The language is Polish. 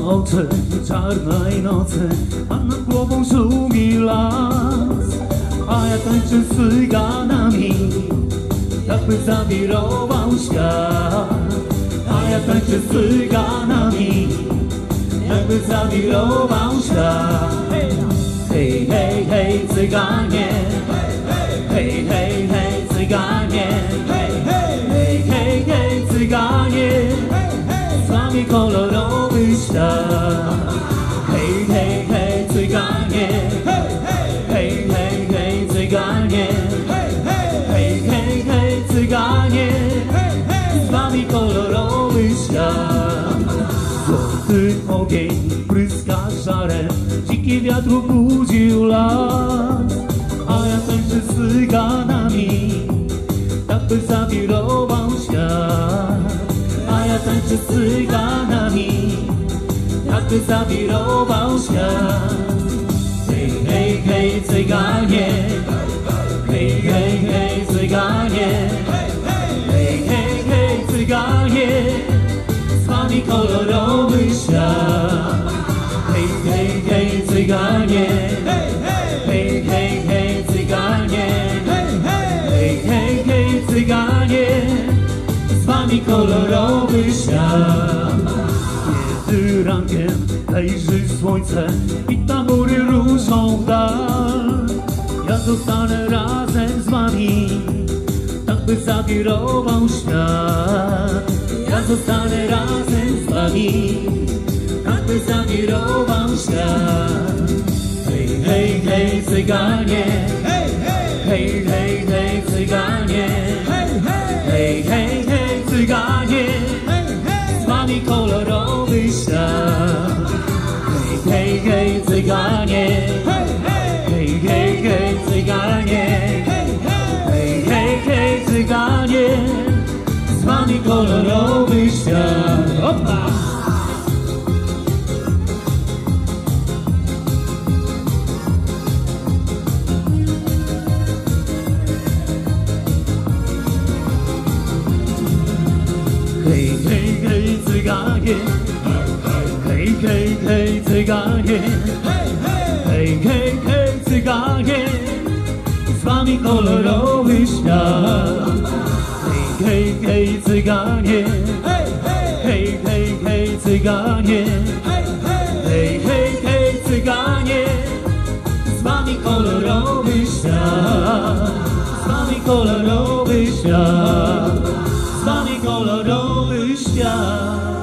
oczy czarnej nocy, a nad głową szumi las. A ja tańczę z cyganami, jakby zawirował świat. A ja tańczę z cyganami, jakby zawirował świat. Hej, hej, hej, cyganie, hej, hej, hej, cyganie, hej, hej, hej, hej, cyganie, z wami kolorowy świat. Hej, hej, hej, cyganie, hej, hej, hej, cyganie, hej, hej, hej, cyganie, z wami kolorowy świat. Złoty ogień pryska żarem, dziki wiatr budził las. A ja tańczę z cyganami, jakby zawirował świat. A ja tańczę z cyganami, jakby zawirował świat. Hej, hej, hej, cyganie, hej, hej, hej, cyganie, hej, hej, hej, cyganie, z wami kolorowy świat. Hej, hej, hej, cyganie, hej, hej, hej, cyganie, hej, hej, hej, cyganie, z wami kolorowy świat. Kiedy rankiem lejży słońce i tabory ruszą w dal, ja zostanę razem z wami, tak by zawirował świat. Ja zostanę razem z wami, tak by zawirował świat. Hej, hej, hej, cyganie, hej, hej, hej, cyganie, hej, hej, hej, cyganie, z wami kolorowy świat. Hej, hej, cyganie, hej, hej, hej, cyganie, hej, hej, hej, cyganie, z wami kolorowy świat. Opa! Hej, hej, hej, cyganie, hej, hej, hej, cyganie, hej, hej, hej, cyganie, z wami kolorowy świat. Hej, hej, hej, cyganie, hej, hej, hej, cyganie, hej, hej, hej, cyganie, z wami kolorowy świat. Z wami kolorowy świat, z wami kolorowy świat.